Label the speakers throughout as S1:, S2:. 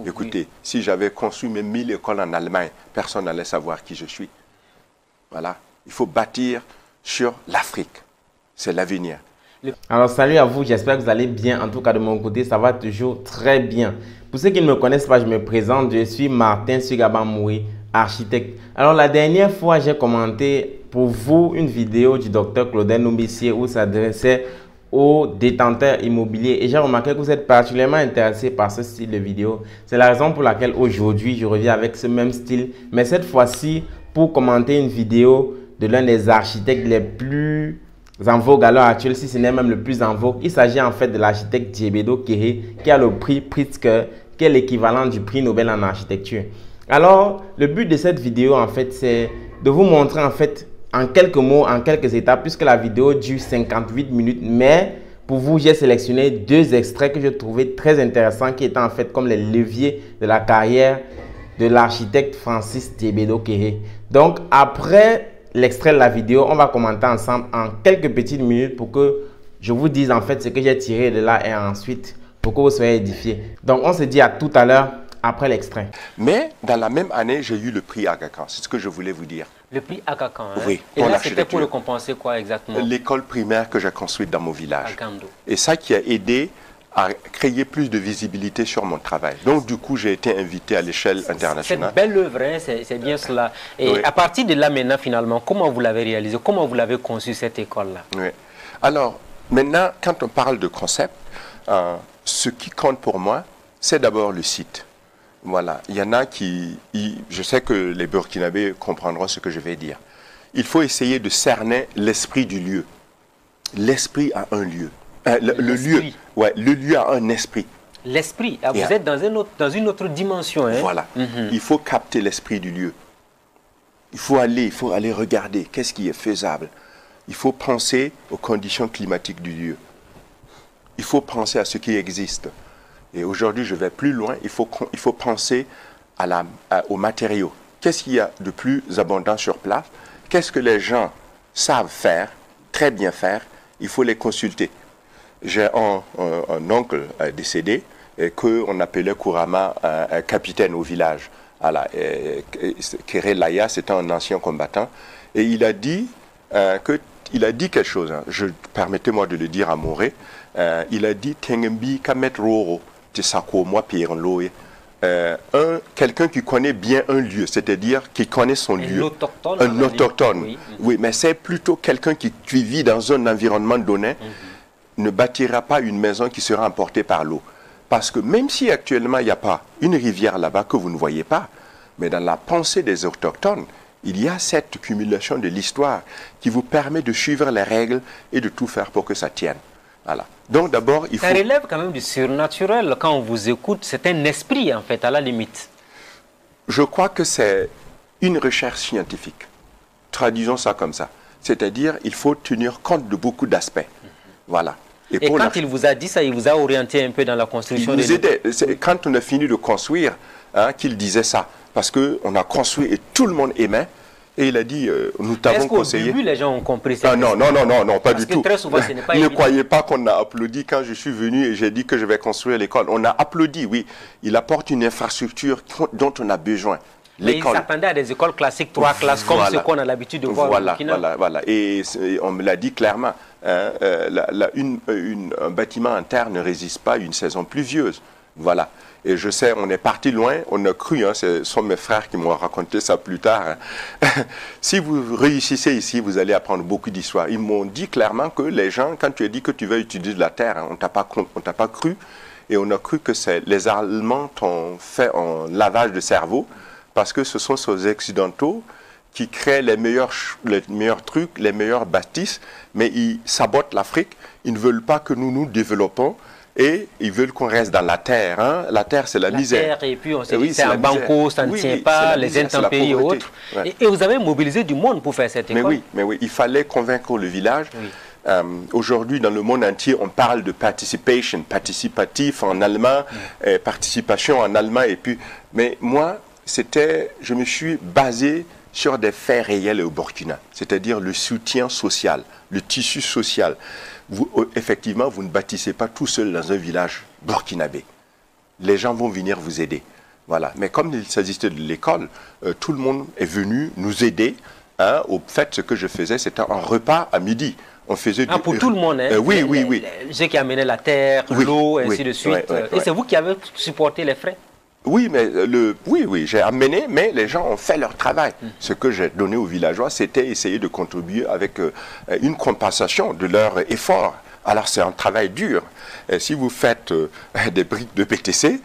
S1: Écoutez,
S2: oui.
S1: si j'avais construit mes 1000 écoles en Allemagne, personne n'allait savoir qui je suis. Voilà. Il faut bâtir sur l'Afrique. C'est l'avenir.
S3: Alors salut à vous, j'espère que vous allez bien. En tout cas de mon côté, ça va toujours très bien. Pour ceux qui ne me connaissent pas, je me présente. Je suis Martin Sugabamoui, architecte. Alors la dernière fois, j'ai commenté pour vous une vidéo du docteur Claudel Noubissier où s'adressait aux détenteurs immobiliers. Et j'ai remarqué que vous êtes particulièrement intéressé par ce style de vidéo. C'est la raison pour laquelle aujourd'hui, je reviens avec ce même style. Mais cette fois-ci, pour commenter une vidéo de l'un des architectes les plus en vogue à l'heure actuelle, si ce n'est même le plus en vogue. Il s'agit en fait de l'architecte Diébedo Kéré qui a le prix Pritzker, qui est l'équivalent du prix Nobel en architecture. Alors, le but de cette vidéo en fait, c'est de vous montrer en fait en quelques mots, en quelques étapes, puisque la vidéo dure 58 minutes, mais pour vous, j'ai sélectionné deux extraits que je trouvais très intéressants, qui étaient en fait comme les leviers de la carrière de l'architecte Francis Diébedo Kéré. Donc, après l'extrait de la vidéo, on va commenter ensemble en quelques petites minutes pour que je vous dise en fait ce que j'ai tiré de là et ensuite pour que vous soyez édifiés. Donc, on se dit à tout à l'heure après l'extrait.
S1: Mais dans la même année, j'ai eu le prix Aga Khan. C'est ce que je voulais vous dire.
S2: Le prix Aga Khan, hein?
S1: Oui.
S2: Et là, c'était pour le compenser quoi exactement?
S1: L'école primaire que j'ai construite dans mon village.
S2: À Gando.
S1: Et ça qui a aidé à créer plus de visibilité sur mon travail. Donc, du coup, j'ai été invité à l'échelle internationale.
S2: C'est une belle œuvre, hein? C'est bien cela. Et oui. À partir de là, maintenant, finalement, comment vous l'avez réalisé? Comment vous l'avez conçu, cette école-là?
S1: Oui. Alors, maintenant, quand on parle de concept, ce qui compte pour moi, c'est d'abord le site. Voilà. Il y en a qui... Je sais que les Burkinabés comprendront ce que je vais dire. Il faut essayer de cerner l'esprit du lieu. L'esprit a un lieu. Le lieu, ouais, le lieu a un esprit.
S2: L'esprit, vous êtes dans une autre dimension. Hein?
S1: Voilà, il faut capter l'esprit du lieu. Il faut aller regarder qu'est-ce qui est faisable. Il faut penser aux conditions climatiques du lieu. Il faut penser à ce qui existe. Et aujourd'hui, je vais plus loin, il faut penser aux matériaux. Qu'est-ce qu'il y a de plus abondant sur place? Qu'est-ce que les gens savent faire, très bien faire? Il faut les consulter. J'ai un oncle décédé qu'on appelait couramment un capitaine au village. Voilà, Kéré Laya, c'était un ancien combattant. Et il a dit quelque chose. Hein. Permettez-moi de le dire à Moré. Il a dit Tengembi Kamet Roro, Tisako moi Pierre quelqu'un qui connaît bien un lieu, c'est-à-dire qui connaît son lieu. Un autochtone. Oui, oui, mais c'est plutôt quelqu'un qui vit dans un environnement donné. Ne bâtira pas une maison qui sera emportée par l'eau. Parce que même si actuellement il n'y a pas une rivière là-bas que vous ne voyez pas, mais dans la pensée des autochtones, il y a cette cumulation de l'histoire qui vous permet de suivre les règles et de tout faire pour que ça tienne. Voilà. Donc d'abord, il faut...
S2: Ça relève quand même du surnaturel. Quand on vous écoute, c'est un esprit en fait, à la limite.
S1: Je crois que c'est une recherche scientifique. Traduisons ça comme ça. C'est-à-dire, il faut tenir compte de beaucoup d'aspects. Voilà.
S2: Et quand il vous a dit ça, il vous a orienté un peu dans la construction.
S1: Il nous aidait. Quand on a fini de construire, hein, qu'il disait ça. Parce qu'on a construit et tout le monde aimait. Et il a dit, nous t'avons conseillé.
S2: Est-ce qu'au début, les gens ont compris ça?
S1: Non, pas du tout.
S2: Très souvent, ce n'est pas
S1: ne croyez pas qu'on a applaudi quand je suis venu et j'ai dit que je vais construire l'école. On a applaudi, oui. Il apporte une infrastructure dont on a besoin.
S2: Mais il s'attendait à des écoles classiques, 3 classes, comme ce qu'on a l'habitude de voir au Burkina.
S1: Voilà. Et on me l'a dit clairement. Hein, un bâtiment en terre ne résiste pas à une saison pluvieuse. Voilà. Et je sais, on est parti loin, on a cru, hein, ce sont mes frères qui m'ont raconté ça plus tard. Hein. Si vous réussissez ici, vous allez apprendre beaucoup d'histoires. Ils m'ont dit clairement que les gens, quand tu as dit que tu vas utiliser de la terre, hein, on t'a pas cru. Et on a cru que les Allemands t'ont fait un lavage de cerveau, parce que ce sont ces Occidentaux qui créent les meilleurs trucs, les meilleures bâtisses, mais ils sabotent l'Afrique. Ils ne veulent pas que nous nous développons. Et ils veulent qu'on reste dans la terre. Hein. La terre, c'est la misère.
S2: La terre, et puis on s'est dit, c'est un banco, ça ne tient pas, les intempéries et autres. Ouais. Et vous avez mobilisé du monde pour faire cette école.
S1: Mais oui, il fallait convaincre le village. Oui. Aujourd'hui, dans le monde entier, on parle de participation, participatif en allemand, participation en allemand. Et puis, mais moi, je me suis basé sur des faits réels au Burkina, c'est-à-dire le soutien social, le tissu social. Effectivement, vous ne bâtissez pas tout seul dans un village burkinabé. les gens vont venir vous aider. Voilà. Mais comme il s'agissait de l'école, tout le monde est venu nous aider. Hein. Au fait, ce que je faisais, c'était un repas à midi. On faisait
S2: pour tout le monde, hein?
S1: Oui.
S2: Ceux qui amenaient la terre, l'eau, ainsi de suite. Et c'est vous qui avez supporté les frais?
S1: Oui, mais j'ai amené, mais les gens ont fait leur travail. Ce que j'ai donné aux villageois, c'était essayer de contribuer avec une compensation de leur effort. Alors c'est un travail dur. Et si vous faites des briques de PTC,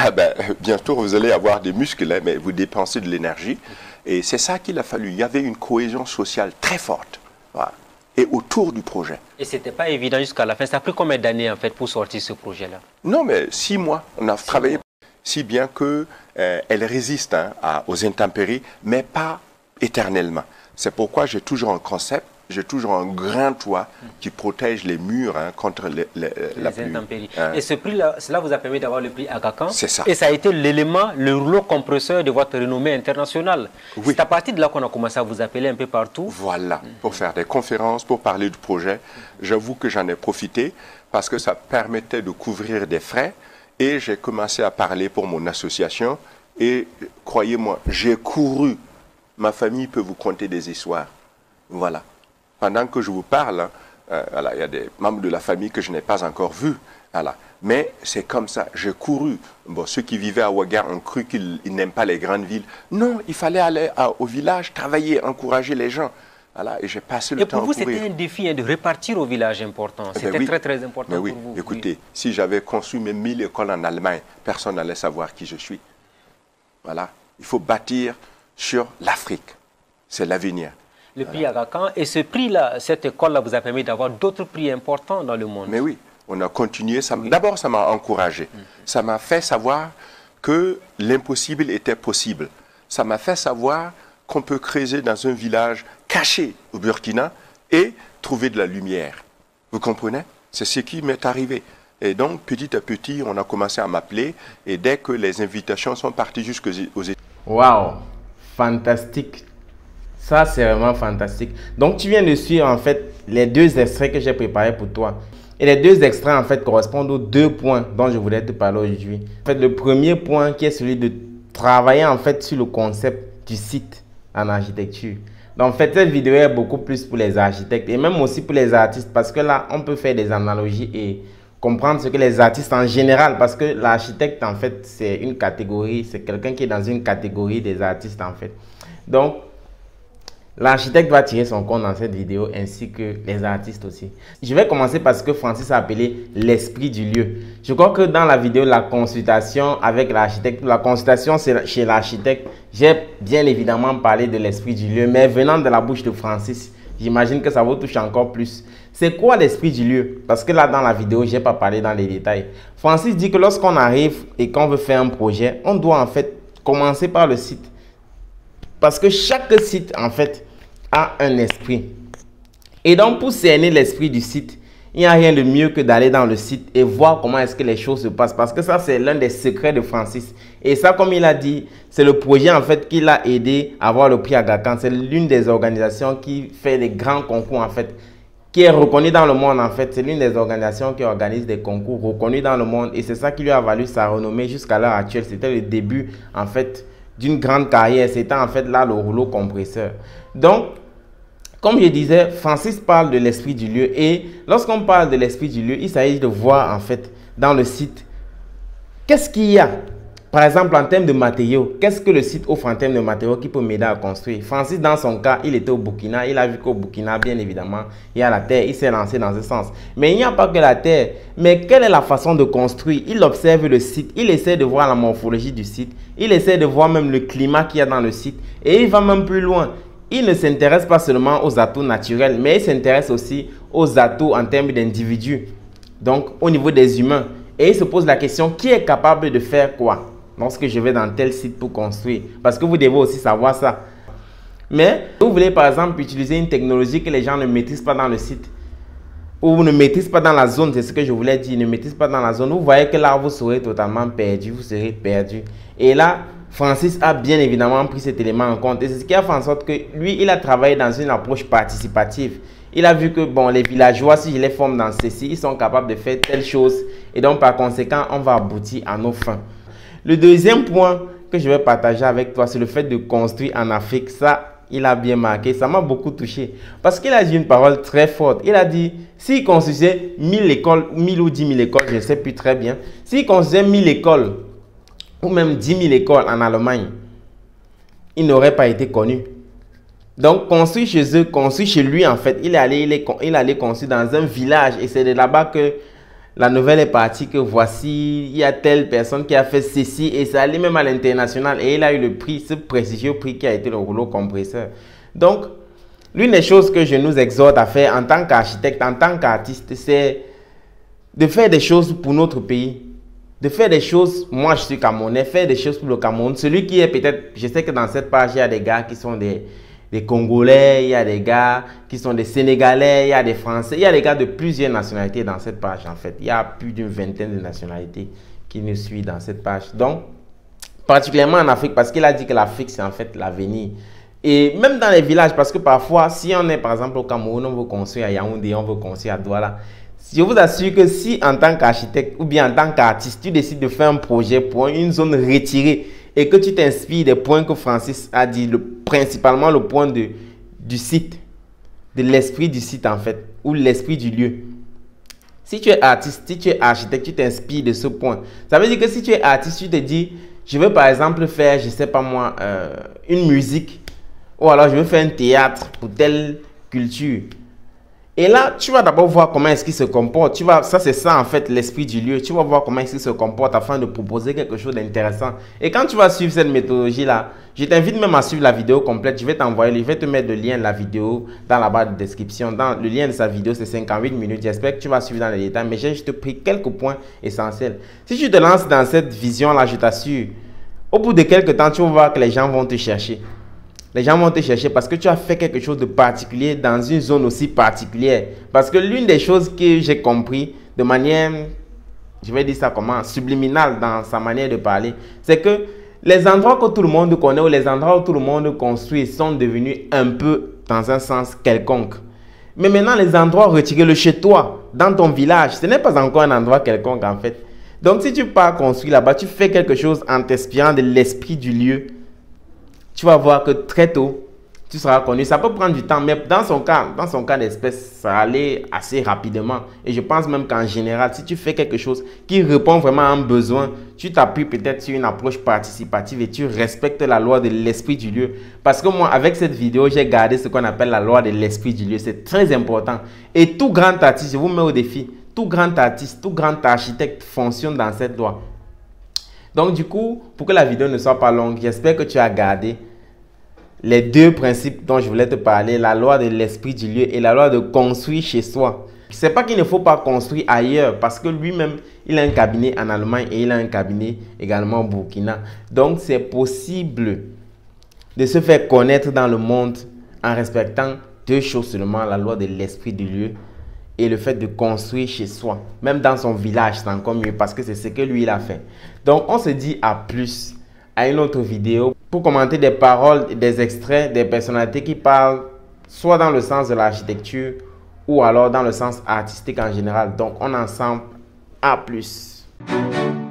S1: bientôt vous allez avoir des muscles, hein, mais vous dépensez de l'énergie. Et c'est ça qu'il a fallu. Il y avait une cohésion sociale très forte. Voilà. Et autour du projet.
S2: Et ce n'était pas évident jusqu'à la fin. Ça a pris combien d'années en fait pour sortir ce projet-là?
S1: Non, mais 6 mois. On a travaillé si bien qu'elle résiste hein, aux intempéries, mais pas éternellement. C'est pourquoi j'ai toujours un concept, j'ai toujours un grand toit qui protège les murs hein, contre les
S2: intempéries. Hein. Et ce prix-là, cela vous a permis d'avoir le prix Aga Khan.
S1: C'est ça.
S2: Et ça a été l'élément, le rouleau compresseur de votre renommée internationale. Oui. C'est à partir de là qu'on a commencé à vous appeler un peu partout.
S1: Voilà, pour faire des conférences, pour parler du projet. J'avoue que j'en ai profité parce que ça permettait de couvrir des frais. Et j'ai commencé à parler pour mon association. Et croyez-moi, j'ai couru. Ma famille peut vous conter des histoires. Voilà. Pendant que je vous parle, voilà, il y a des membres de la famille que je n'ai pas encore vus. Voilà. Mais c'est comme ça, j'ai couru. Bon, ceux qui vivaient à Ouaga ont cru qu'ils n'aiment pas les grandes villes. Non, il fallait aller au village, travailler, encourager les gens. Voilà, et j'ai passé le temps à courir.
S2: Et pour vous, c'était un défi hein, de repartir au village important. C'était très, très important pour vous.
S1: Écoutez, si j'avais construit mes 1000 écoles en Allemagne, personne n'allait savoir qui je suis. Voilà. Il faut bâtir sur l'Afrique. C'est l'avenir.
S2: Le prix Aga Khan. Et ce prix-là, cette école-là vous a permis d'avoir d'autres prix importants dans le monde.
S1: Mais oui, on a continué. D'abord, ça m'a encouragé. Ça m'a fait savoir que l'impossible était possible. Ça m'a fait savoir qu'on peut creuser dans un village caché au Burkina et trouver de la lumière. Vous comprenez? C'est ce qui m'est arrivé. Et donc, petit à petit, on a commencé à m'appeler. Et dès que les invitations sont parties jusqu'aux États-Unis.
S3: Waouh! Fantastique! Ça, c'est vraiment fantastique. Donc, tu viens de suivre, en fait, les 2 extraits que j'ai préparés pour toi. Et les 2 extraits, en fait, correspondent aux 2 points dont je voulais te parler aujourd'hui. En fait, le premier point qui est celui de travailler, en fait, sur le concept du site en architecture. Donc, en fait, cette vidéo est beaucoup plus pour les architectes et même aussi pour les artistes parce que là, on peut faire des analogies et comprendre ce que les artistes en général, parce que l'architecte, en fait, c'est une catégorie, c'est quelqu'un qui est dans une catégorie des artistes, en fait. Donc, l'architecte va tirer son compte dans cette vidéo ainsi que les artistes aussi. Je vais commencer par ce que Francis a appelé l'esprit du lieu. Je crois que dans la vidéo, la consultation avec l'architecte, la consultation chez l'architecte, j'ai bien évidemment parlé de l'esprit du lieu, mais venant de la bouche de Francis, j'imagine que ça vous touche encore plus. C'est quoi l'esprit du lieu? Parce que là, dans la vidéo, je n'ai pas parlé dans les détails. Francis dit que lorsqu'on arrive et qu'on veut faire un projet, on doit en fait commencer par le site. Parce que chaque site, en fait, a un esprit. Et donc, pour cerner l'esprit du site, il n'y a rien de mieux que d'aller dans le site et voir comment est-ce que les choses se passent. Parce que ça, c'est l'un des secrets de Francis. Et ça, comme il a dit, c'est le projet, en fait, qui l'a aidé à avoir le prix Aga Khan. C'est l'une des organisations qui fait des grands concours, en fait, qui est reconnue dans le monde, en fait. C'est l'une des organisations qui organise des concours reconnus dans le monde. Et c'est ça qui lui a valu sa renommée jusqu'à l'heure actuelle. C'était le début, en fait, d'une grande carrière. C'était, en fait, là, le rouleau compresseur. Donc, comme je disais, Francis parle de l'esprit du lieu. Et lorsqu'on parle de l'esprit du lieu, il s'agit de voir, en fait, dans le site, qu'est-ce qu'il y a. Par exemple, en termes de matériaux, qu'est-ce que le site offre en termes de matériaux qui peut m'aider à construire? Francis, dans son cas, il était au Burkina. Il a vu qu'au Burkina, bien évidemment, il y a la terre. Il s'est lancé dans ce sens. Mais il n'y a pas que la terre. Mais quelle est la façon de construire? Il observe le site. Il essaie de voir la morphologie du site. Il essaie de voir même le climat qu'il y a dans le site. Et il va même plus loin. Il ne s'intéresse pas seulement aux atouts naturels, mais il s'intéresse aussi aux atouts en termes d'individus. Donc, au niveau des humains. Et il se pose la question, qui est capable de faire quoi lorsque je vais dans tel site pour construire? Parce que vous devez aussi savoir ça. Mais, vous voulez par exemple utiliser une technologie que les gens ne maîtrisent pas dans le site, ou ne maîtrisent pas dans la zone, c'est ce que je voulais dire, ne maîtrisent pas dans la zone, vous voyez que là, vous serez totalement perdu, vous serez perdu. Et là, Francis a bien évidemment pris cet élément en compte. Et c'est ce qui a fait en sorte que lui, il a travaillé dans une approche participative. Il a vu que bon, les villageois, si je les forme dans ceci, ils sont capables de faire telle chose. Et donc, par conséquent, on va aboutir à nos fins. Le deuxième point que je vais partager avec toi, c'est le fait de construire en Afrique. Ça, il a bien marqué. Ça m'a beaucoup touché. Parce qu'il a dit une parole très forte. Il a dit, s'il construisait 1000 écoles, 1000 ou 10 000 écoles, je ne sais plus très bien. S'il construisait 1000 écoles, ou même 10 000 écoles en Allemagne, il n'aurait pas été connu. Donc, construire chez eux, construire chez lui, en fait, il est allé construire dans un village. Et c'est de là-bas que la nouvelle est partie, que voici, il y a telle personne qui a fait ceci. Et ça allait même à l'international. Et il a eu le prix, ce prestigieux prix qui a été le rouleau compresseur. Donc, l'une des choses que je nous exhorte à faire en tant qu'architecte, en tant qu'artiste, c'est de faire des choses pour notre pays. De faire des choses, moi je suis Camerounais, faire des choses pour le Cameroun. Celui qui est peut-être, je sais que dans cette page, il y a des gars qui sont des Congolais, il y a des gars qui sont des Sénégalais, il y a des Français, il y a des gars de plusieurs nationalités dans cette page en fait. Il y a plus d'une vingtaine de nationalités qui nous suivent dans cette page. Donc, particulièrement en Afrique, parce qu'il a dit que l'Afrique c'est en fait l'avenir. Et même dans les villages, parce que parfois, si on est par exemple au Cameroun, on veut construire à Yaoundé, on veut construire à Douala. Je vous assure que si en tant qu'architecte ou bien en tant qu'artiste, tu décides de faire un projet pour une zone retirée et que tu t'inspires des points que Francis a dit, principalement le point du site, de l'esprit du site en fait, ou l'esprit du lieu. Si tu es artiste, si tu es architecte, tu t'inspires de ce point. Ça veut dire que si tu es artiste, tu te dis, je veux par exemple faire, je ne sais pas moi, une musique, ou alors je veux faire un théâtre pour telle culture. Et là, tu vas d'abord voir comment est-ce qu'il se comporte. Ça, c'est ça en fait l'esprit du lieu. Tu vas voir comment est-ce qu'il se comporte afin de proposer quelque chose d'intéressant. Et quand tu vas suivre cette méthodologie-là, je t'invite même à suivre la vidéo complète. Je vais t'envoyer, je vais te mettre le lien de la vidéo dans la barre de description. Le lien de sa vidéo, c'est 58 minutes. J'espère que tu vas suivre dans les détails. Mais j'ai juste pris quelques points essentiels. Si tu te lances dans cette vision-là, je t'assure, au bout de quelques temps, tu vas voir que les gens vont te chercher. Les gens vont te chercher parce que tu as fait quelque chose de particulier dans une zone aussi particulière. Parce que l'une des choses que j'ai compris de manière, je vais dire ça comment, subliminale dans sa manière de parler, c'est que les endroits que tout le monde connaît ou les endroits où tout le monde construit sont devenus un peu dans un sens quelconque. Mais maintenant, les endroits retirés, le chez toi, dans ton village, ce n'est pas encore un endroit quelconque en fait. Donc si tu pars construire là-bas, tu fais quelque chose en t'inspirant de l'esprit du lieu. Tu vas voir que très tôt, tu seras connu. Ça peut prendre du temps, mais dans son cas d'espèce, ça allait assez rapidement. Et je pense même qu'en général, si tu fais quelque chose qui répond vraiment à un besoin, tu t'appuies peut-être sur une approche participative et tu respectes la loi de l'esprit du lieu. Parce que moi, avec cette vidéo, j'ai gardé ce qu'on appelle la loi de l'esprit du lieu. C'est très important. Et tout grand artiste, je vous mets au défi, tout grand artiste, tout grand architecte fonctionne dans cette loi. Donc du coup, pour que la vidéo ne soit pas longue, j'espère que tu as gardé les deux principes dont je voulais te parler, la loi de l'esprit du lieu et la loi de construire chez soi. C'est pas qu'il ne faut pas construire ailleurs parce que lui-même, il a un cabinet en Allemagne et il a un cabinet également au Burkina. Donc c'est possible de se faire connaître dans le monde en respectant deux choses seulement, la loi de l'esprit du lieu et le fait de construire chez soi. Même dans son village, c'est encore mieux parce que c'est ce que lui, il a fait. Donc, on se dit à plus à une autre vidéo pour commenter des paroles, des extraits, des personnalités qui parlent soit dans le sens de l'architecture ou alors dans le sens artistique en général. Donc, on est ensemble. À plus.